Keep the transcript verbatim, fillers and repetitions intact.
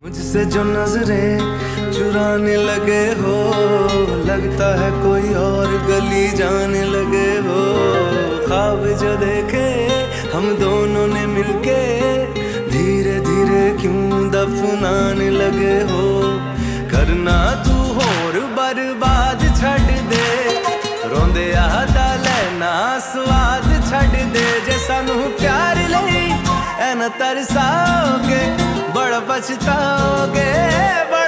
मुझसे जो नजरें चुराने लगे हो, लगता है कोई और गली जाने लगे हो। ख्वाब जो देखे हम दोनों ने मिलके, धीरे धीरे क्यों दफनाने लगे हो। करना तू होर बर्बाद छड़ दे, रोंदे आदा लेना स्वाद छड़ दे। जे सानू प्यार लई ऐ न तरसाओगे, बड़ा पछताओगे।